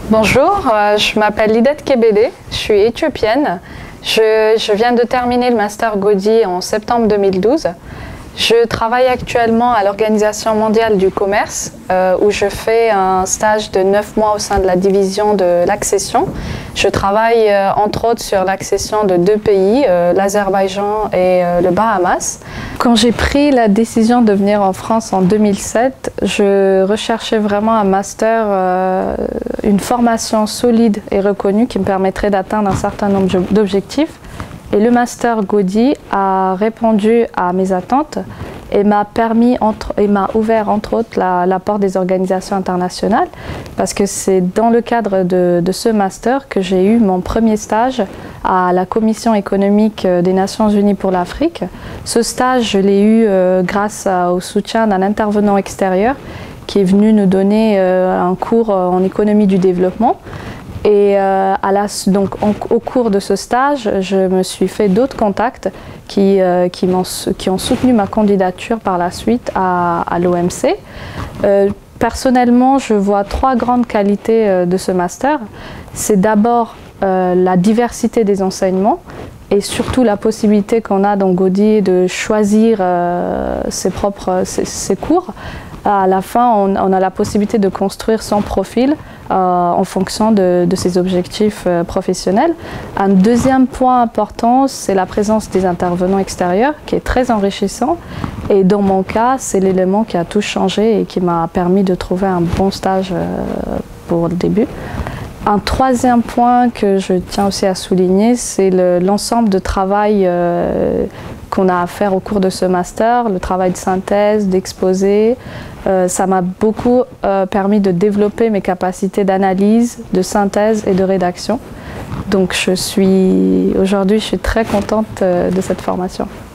Bonjour, je m'appelle Lidet Kebede, je suis éthiopienne. Je viens de terminer le Master Gaudi en septembre 2012. Je travaille actuellement à l'Organisation mondiale du commerce où je fais un stage de 9 mois au sein de la division de l'accession. Je travaille entre autres sur l'accession de 2 pays, l'Azerbaïdjan et le Bahamas. Quand j'ai pris la décision de venir en France en 2007, je recherchais vraiment un master, une formation solide et reconnue qui me permettrait d'atteindre un certain nombre d'objectifs. Et le Master Gaudi a répondu à mes attentes et m'a ouvert entre autres la porte des organisations internationales, parce que c'est dans le cadre de ce master que j'ai eu mon premier stage à la Commission économique des Nations Unies pour l'Afrique. Ce stage, je l'ai eu grâce au soutien d'un intervenant extérieur qui est venu nous donner un cours en économie du développement. Et au cours de ce stage, je me suis fait d'autres contacts qui ont soutenu ma candidature par la suite à l'OMC. Personnellement, je vois 3 grandes qualités de ce master. C'est d'abord la diversité des enseignements et surtout la possibilité qu'on a dans Gaudi de choisir ses cours. À la fin, on a la possibilité de construire son profil en fonction de ses objectifs professionnels. Un deuxième point important, c'est la présence des intervenants extérieurs qui est très enrichissant. Et dans mon cas, c'est l'élément qui a tout changé et qui m'a permis de trouver un bon stage pour le début. Un troisième point que je tiens aussi à souligner, c'est l'ensemble de travail qu'on a à faire au cours de ce master, le travail de synthèse, d'exposé. Ça m'a beaucoup permis de développer mes capacités d'analyse, de synthèse et de rédaction. Donc aujourd'hui, je suis très contente de cette formation.